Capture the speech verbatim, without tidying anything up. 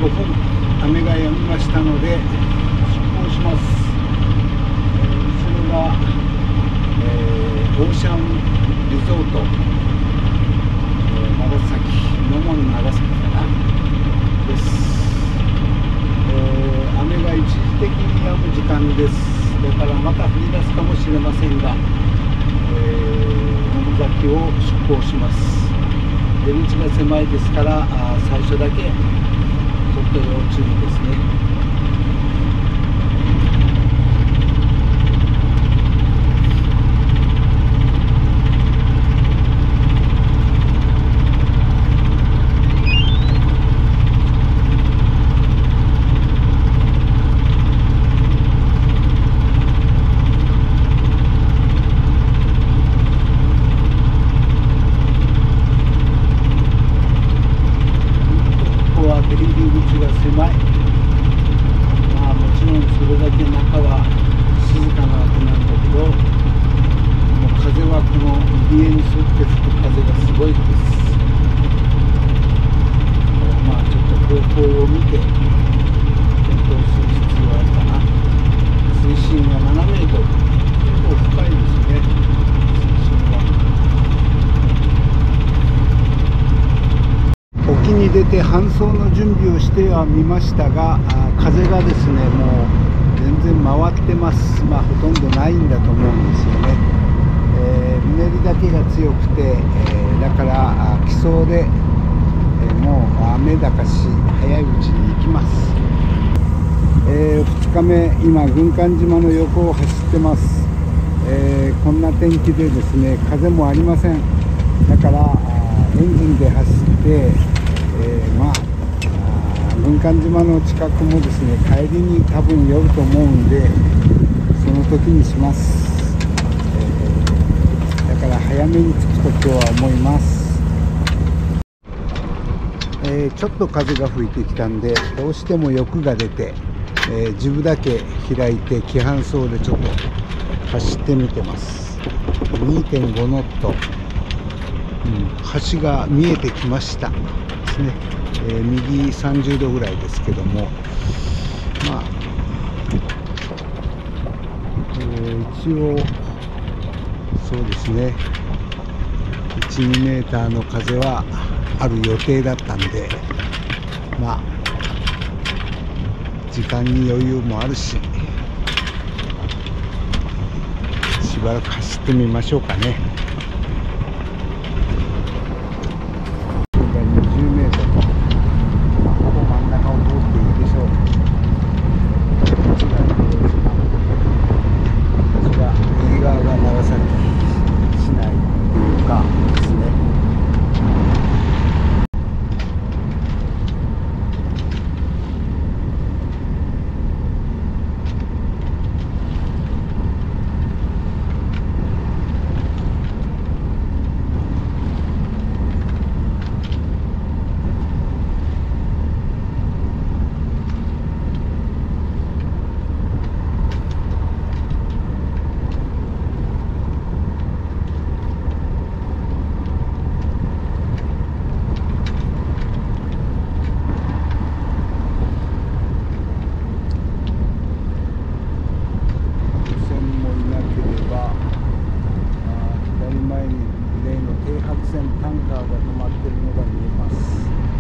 ごふん雨が止みましたので出港します。それが、えー、オーシャンリゾート、えー、長崎野門長崎かなです、えー、雨が一時的に止む時間です。だからまた降り出すかもしれませんが、えー、野門崎を出港します。出口が狭いですから、あ最初だけちょっと要注意ですね。狭い。まあもちろんそれだけ中は静かなわけなんだけど、もう風はこの入り江に沿って吹く風がすごいです。まあちょっと方向を見て検討する必要があるかな。水深がななメートル、結構深いですね、水深は。沖に出て搬送の準備をしてはみましたが、風がですねもう全然回ってます。まあほとんどないんだと思うんですよね。えー、うねりだけが強くて、えー、だから来そうで、えー、もう雨だかし早いうちに行きます。えー、ふつかめ今軍艦島の横を走ってます。えー、こんな天気でですね風もありません。だからエンジンで走って、えー、まあ軍艦島の近くもですね帰りに多分寄ると思うんで、その時にします。えー、だから早めに着くと今日は思います。えー、ちょっと風が吹いてきたんでどうしても欲が出て、えー、ジブだけ開いて規範走でちょっと走ってみてます。 にてんご ノット、うん、橋が見えてきましたですね。えー、右さんじゅうどぐらいですけども、まあ、えー、一応そうですね いち、にメーターの風はある予定だったんで、まあ時間に余裕もあるししばらく走ってみましょうかね。タンカーが止まっているのが見えます。